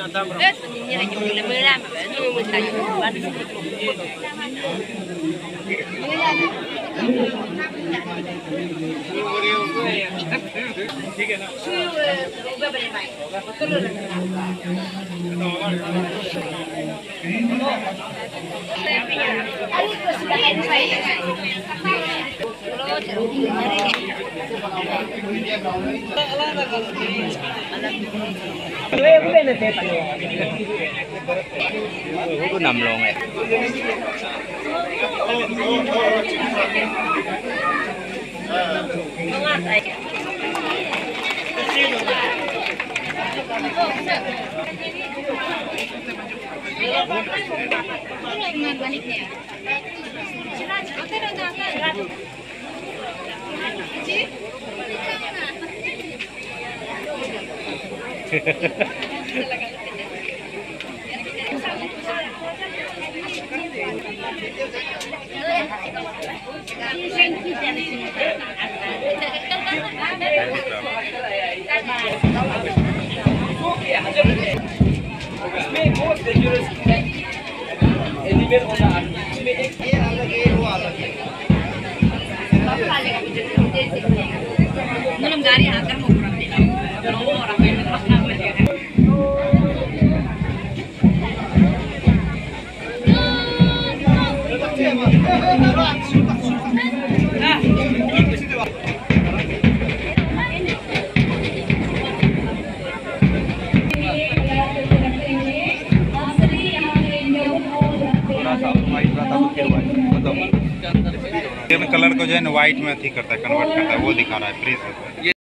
Aku namlong eh. Colour को जो है ना व्हाइट में ठीक करता है, कन्वर्ट करता है, वो दिखा रहा है फ्रीज।